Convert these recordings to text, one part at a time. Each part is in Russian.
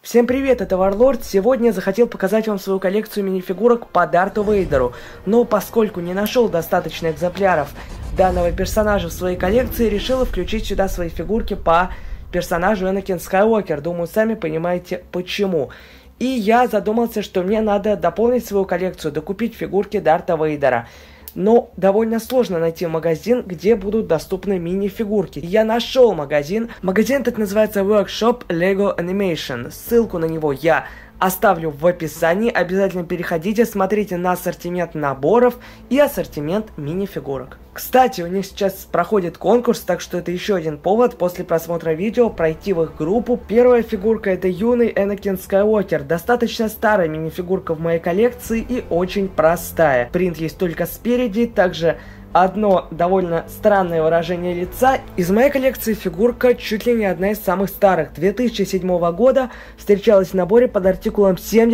Всем привет, это Варлорд. Сегодня я захотел показать вам свою коллекцию минифигурок по Дарту Вейдеру, но поскольку не нашел достаточно экземпляров данного персонажа в своей коллекции, решил включить сюда свои фигурки по персонажу Энакин Скайуокер. Думаю, сами понимаете почему. И я задумался, что мне надо дополнить свою коллекцию, докупить фигурки Дарта Вейдера. Но довольно сложно найти магазин, где будут доступны мини-фигурки. Я нашел магазин. Магазин этот называется Workshop Lego Animation. Ссылку на него я оставлю в описании. Обязательно переходите, смотрите на ассортимент наборов и ассортимент мини-фигурок. Кстати, у них сейчас проходит конкурс, так что это еще один повод после просмотра видео пройти в их группу. Первая фигурка — это юный Энакин Скайуокер. Достаточно старая мини-фигурка в моей коллекции и очень простая. Принт есть только спереди, также одно довольно странное выражение лица. Из моей коллекции фигурка чуть ли не одна из самых старых. 2007 года встречалась в наборе под артикулом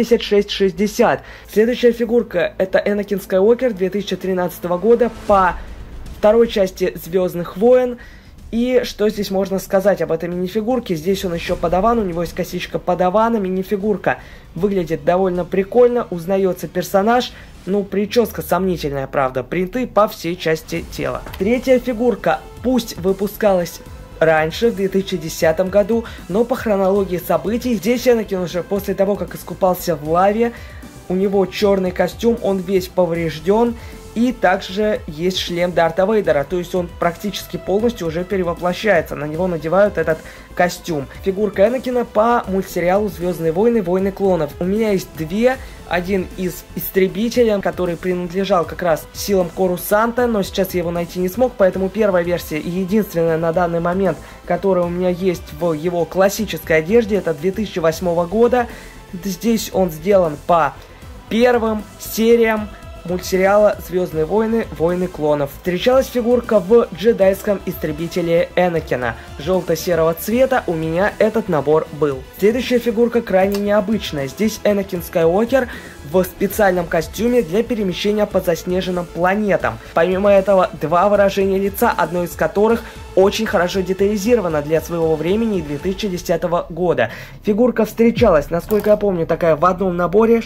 7660. Следующая фигурка — это Энакин Скайуокер 2013 года по второй части Звездных войн. И что здесь можно сказать об этой минифигурке? Здесь он еще подаван, у него есть косичка подавана. Минифигурка выглядит довольно прикольно, узнается персонаж. Ну, прическа сомнительная, правда. Принты по всей части тела. Третья фигурка, пусть выпускалась раньше, в 2010 году, но по хронологии событий здесь Энакин уже после того, как искупался в лаве, у него черный костюм, он весь поврежден. И также есть шлем Дарта Вейдера, то есть он практически полностью уже перевоплощается, на него надевают этот костюм. Фигурка Энакина по мультсериалу «Звездные войны. Войны клонов». У меня есть две. Один из истребителя, который принадлежал как раз силам Корусанта, но сейчас я его найти не смог, поэтому первая версия и единственная на данный момент, которая у меня есть в его классической одежде, это 2008 года. Здесь он сделан по первым сериям мультсериала «Звездные войны. Войны клонов». Встречалась фигурка в джедайском истребителе Энакина желто-серого цвета, у меня этот набор был. Следующая фигурка крайне необычная. Здесь Энакин Скайуокер в специальном костюме для перемещения по заснеженным планетам. Помимо этого, два выражения лица, одно из которых очень хорошо детализировано для своего времени и 2010 года. Фигурка встречалась, насколько я помню, такая в одном наборе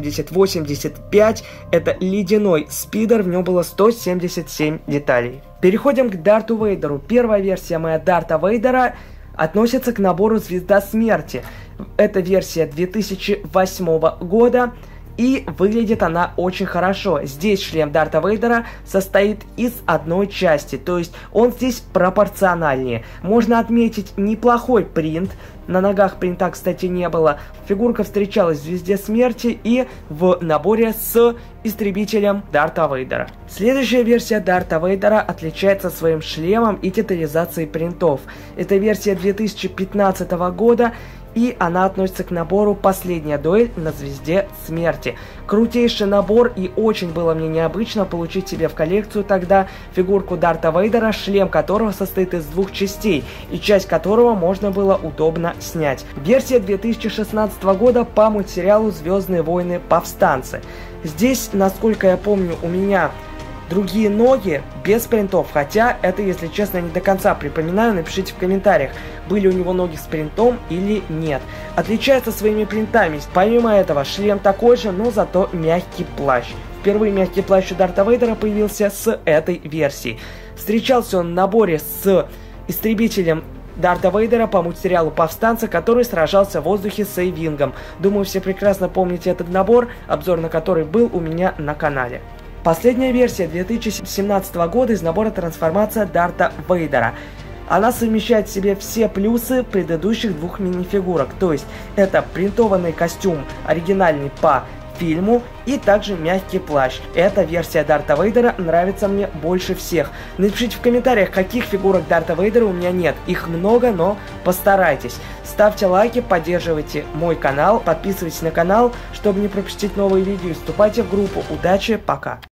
80-85. Это ледяной спидер, в нем было 177 деталей. Переходим к Дарту Вейдеру. Первая версия моя Дарта Вейдера относится к набору Звезда Смерти. Это версия 2008 года. И выглядит она очень хорошо. Здесь шлем Дарта Вейдера состоит из одной части, то есть он здесь пропорциональнее. Можно отметить неплохой принт. На ногах принта, кстати, не было. Фигурка встречалась в Звезде Смерти и в наборе с истребителем Дарта Вейдера. Следующая версия Дарта Вейдера отличается своим шлемом и детализацией принтов. Это версия 2015 года. И она относится к набору «Последняя дуэль на Звезде Смерти». Крутейший набор, и очень было мне необычно получить себе в коллекцию тогда фигурку Дарта Вейдера, шлем которого состоит из двух частей, и часть которого можно было удобно снять. Версия 2016 года по мультсериалу «Звездные войны. Повстанцы». Здесь, насколько я помню, у меня другие ноги без принтов, хотя это, если честно, не до конца припоминаю, напишите в комментариях, были у него ноги с принтом или нет. Отличается своими принтами. Помимо этого, шлем такой же, но зато мягкий плащ. Впервые мягкий плащ у Дарта Вейдера появился с этой версии. Встречался он в наборе с истребителем Дарта Вейдера по мультсериалу «Повстанцы», который сражался в воздухе с Эйвингом. Думаю, все прекрасно помните этот набор, обзор на который был у меня на канале. Последняя версия 2017 года из набора «Трансформация Дарта Вейдера». Она совмещает в себе все плюсы предыдущих двух минифигурок, то есть это принтованный костюм оригинальный по фильму и также мягкий плащ. Эта версия Дарта Вейдера нравится мне больше всех. Напишите в комментариях, каких фигурок Дарта Вейдера у меня нет. Их много, но постарайтесь. Ставьте лайки, поддерживайте мой канал, подписывайтесь на канал, чтобы не пропустить новые видео, и вступайте в группу. Удачи, пока!